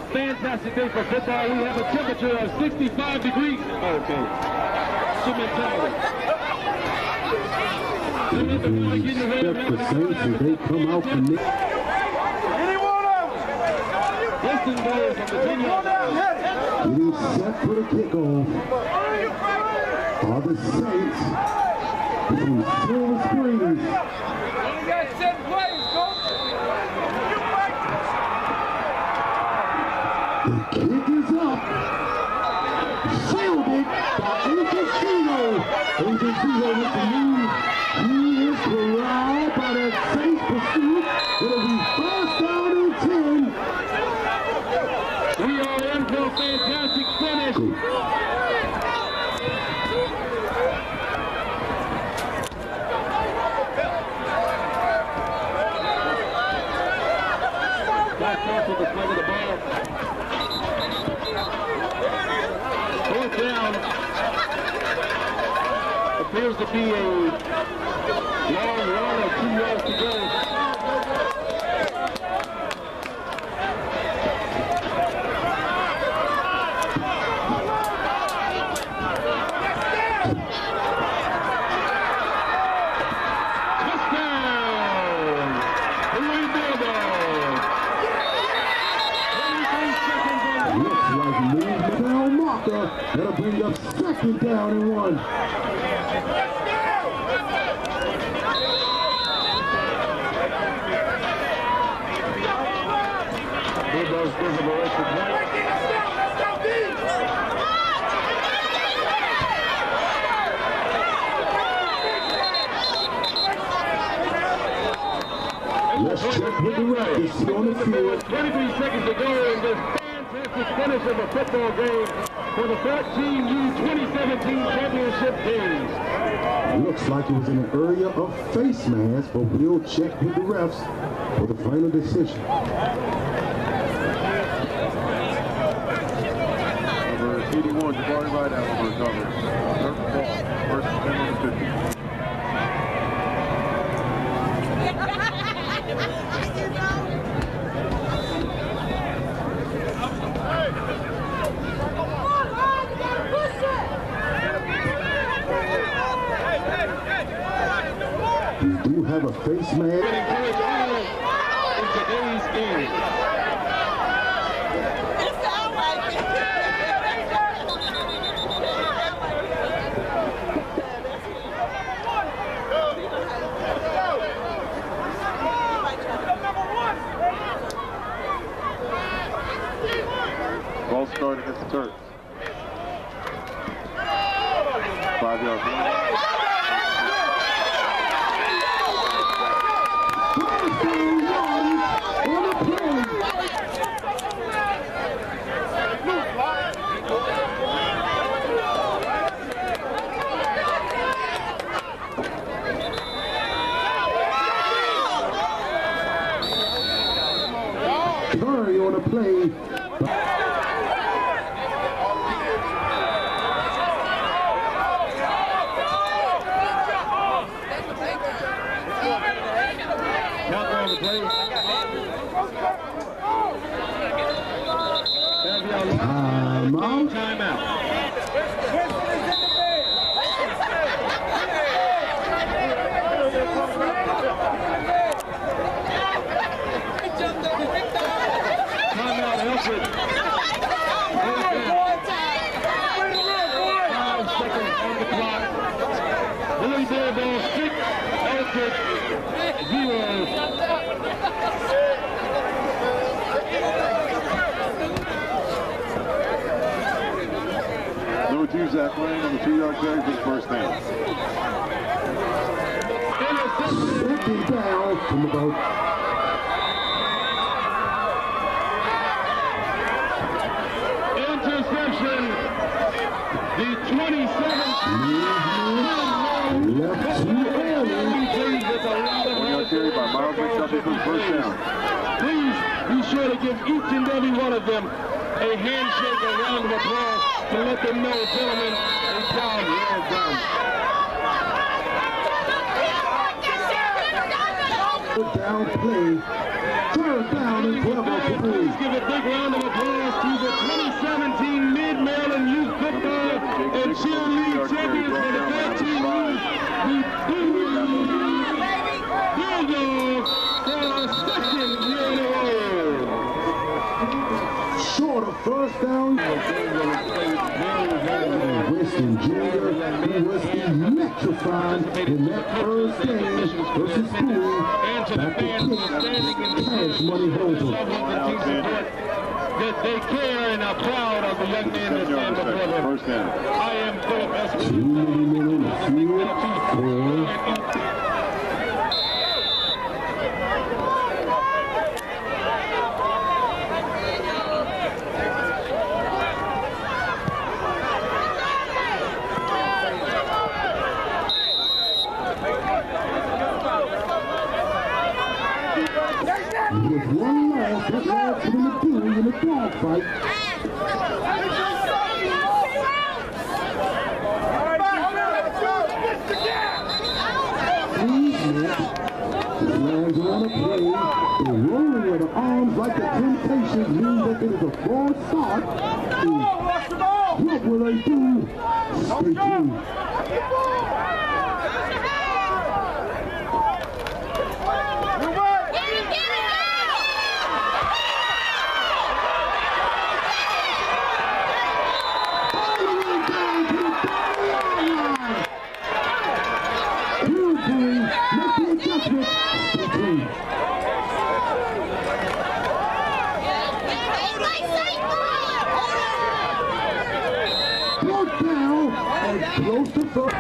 fantastic day for football. We have a temperature of 65 degrees. Okay. Some mentality. Step the Saints as they come out from there. Listen, boys, from the 10-yard line. Getting set for the kickoff are the Saints from Silver Springs. You got 7 plays, coach. The kick is up. Shielded by Agent Zero. Agent Zero with the move. He is corralled by that Saints pursuit. It'll be first down and 10. We are in for a fantastic finish. Back off with the swing of the ball. Fourth down. Appears to be a long run of 2 yards to go. That'll bring up second down and 1. Bulldogs visible extra point. Let's check with the records on the field. 23 seconds to go in this fantastic finish of a football game for the 14U 2017 championship games. Looks like it was in an area of face mask, but we'll check with the refs for the final decision. Number 81, Jabari Rideout on the recovery. Third ball, first 10 on the 50. We do have a face mask. In today's game. Ball start against the Turks. 5 yards. Curry on the play. Timeout. Timeout, Elfrid. 5 seconds on the clock. Billy Bearball 6, Elfrid 0. Zach Lane on the 2-yard carry for the first down. Second down from about interception. The 27th. left to One-yard carry by Miles McDuffie for the first down. Please be sure to give each and every one of them a handshake, a round of applause to let them know, gentlemen, it's down, well done. down play. Third down and 12 off the Please give a big round of applause first down. Winston Jr., who was electrifying in that first game versus Bowie. Back to kick, Cash Money Holder. That they care and are proud of the young man that stand before them. I am Philip S. 2 minutes, 4. With one loss, that adds to the Bowie in the dogfight. Lands on a play, the rolling of the arms like the Temptations means that it is a false start. What will they do? Stay tuned. Close to first.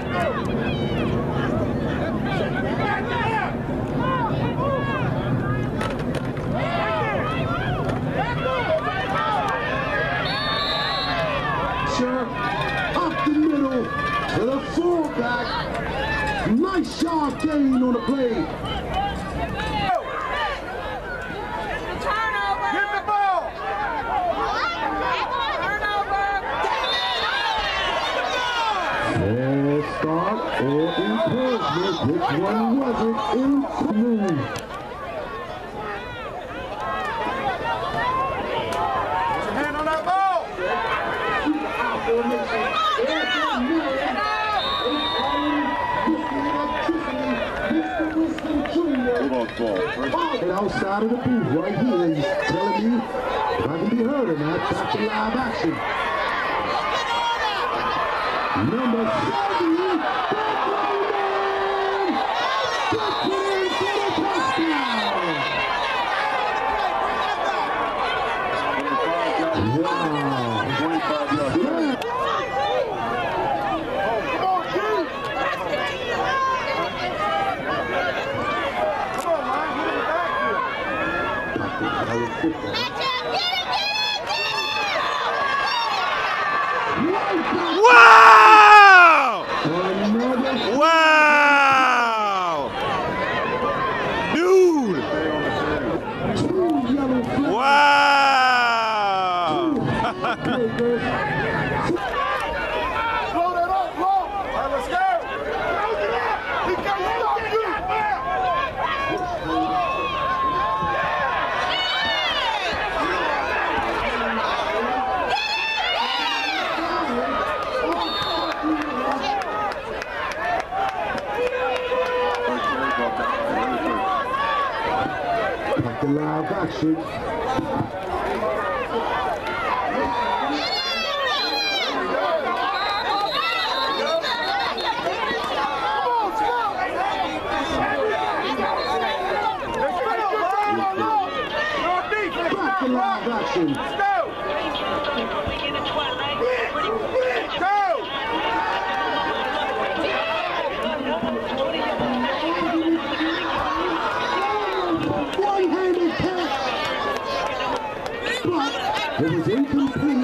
Up the middle to the fullback. Nice sharp gain on the play. Start or encouragement, which one was it in Peru? Put your hand on that ball! And outside of the booth right here, he's telling me if I can be heard or not, back to live action. Number 70, Wow! Wow! Dude! Wow! Blow that up, blow! All right, let's go! He can't stop you! Back to live action. Back to live action. Let's go! Go! One-handed catch. But it was incomplete.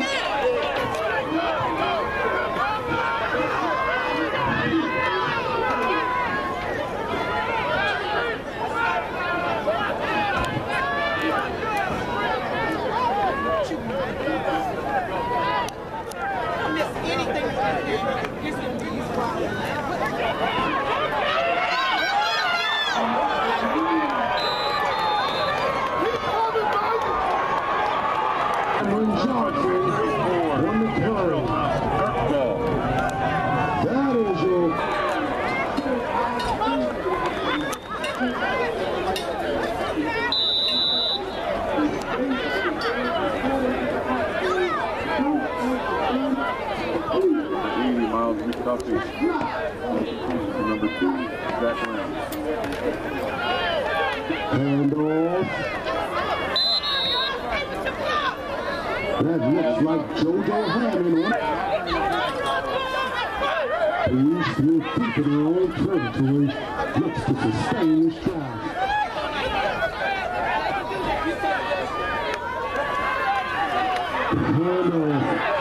Cameron Johnson penalty. Number 2, Zach Lamb. And off. That looks like JoJo Hammond. Police will keep it in their own territory. Looks to sustain this drive. And off.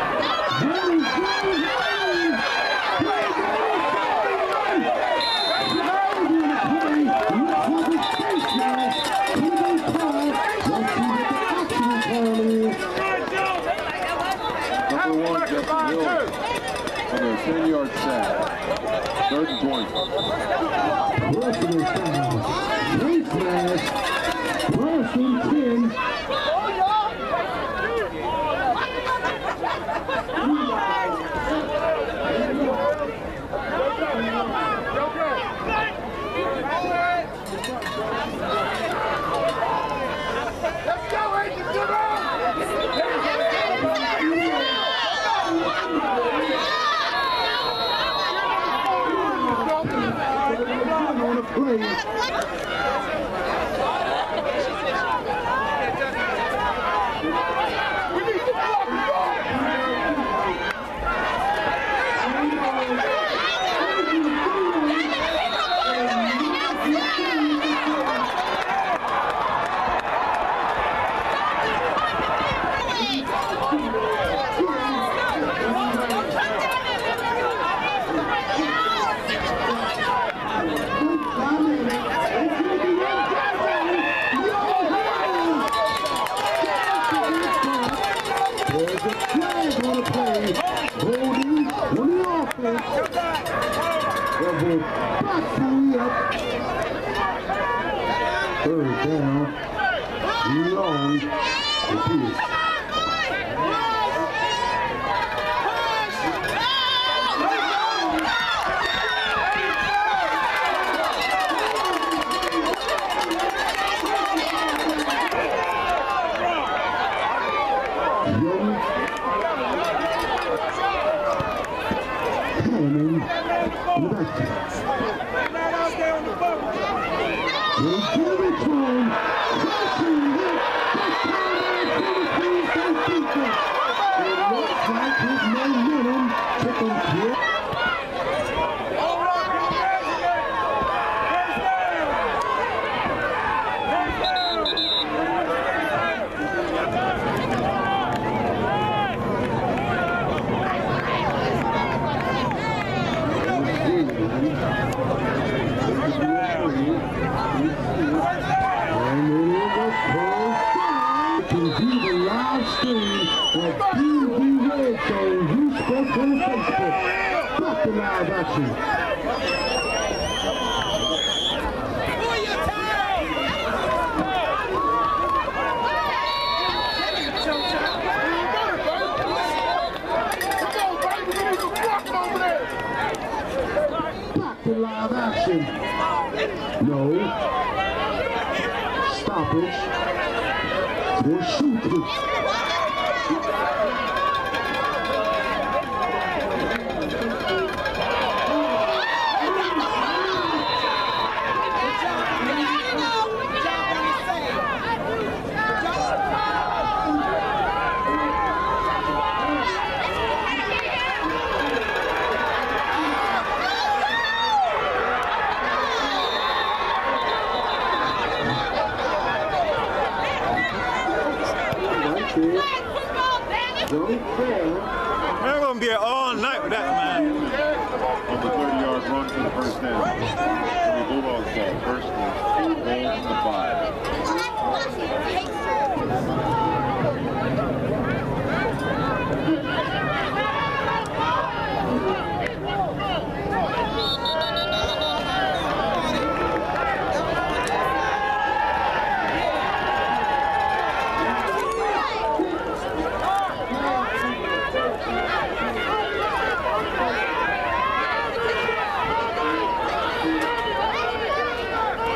Number 1, Justin Hill, on their 10-yard sack. 3rd and 20. Personal foul. Face mask. First and 10. Let's go, Agent Zero! On a play. We need to block the ball! There's a flag on the play. Holding on the offense. Double back up. 3rd down. Long. It is. Live action. Back to live action. No. Stoppage. For shooting. They're going to be all night with that, man. On the 30-yard run for the first down. The Bulldogs ball. First and 10 from the 5.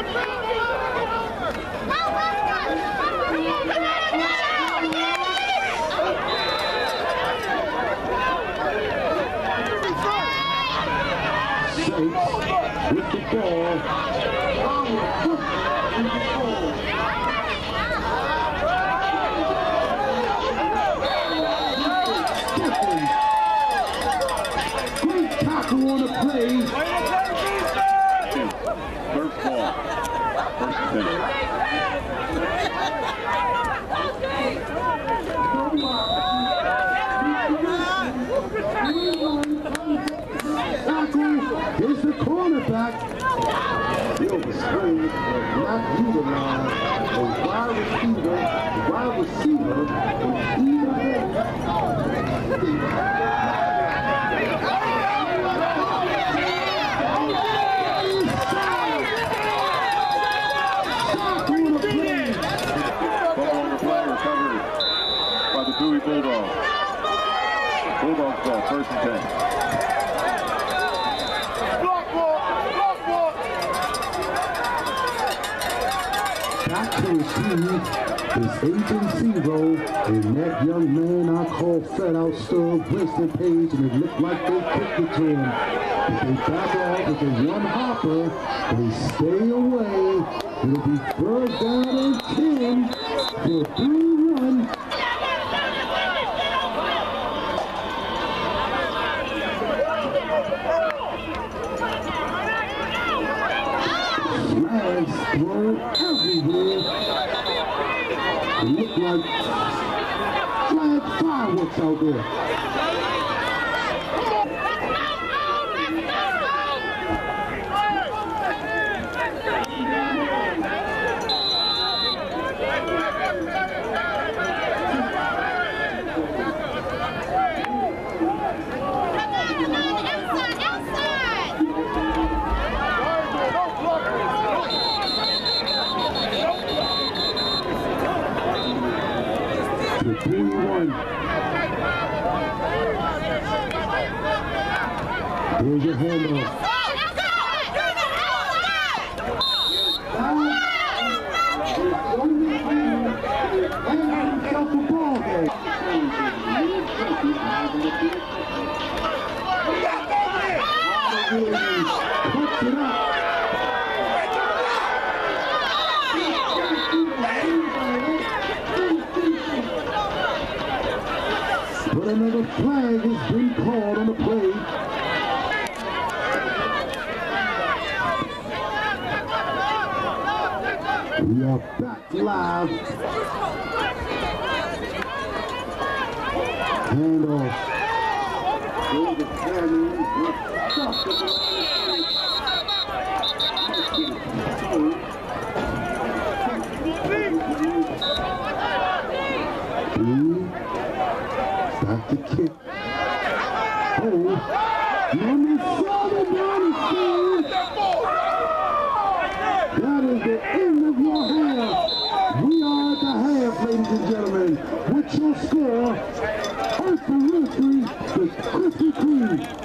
utilize a wide receiver in either end. Bowie Bulldogs. Bulldogs ball, 1st and 10. Block ball, block ball. Back to receive is Agent Zero, and that young man I call fat out Stub Winston Page, and it looked like they kicked it to him. If they back off with a one hopper, they stay away. It'll be 3rd down and 10 for 3-1. Flags thrown everywhere. It looked like flag fireworks out there. The 3-1. Here's your handoff. And himself a ball game. Puts it up. But another flag has been called on the play. We are back live. Handoff. Back to kick. Oh, number 7 down the field. That is the end of your half. We are at the half, ladies and gentlemen. What's your score? Earth for Mercury, the Krispy Kreme.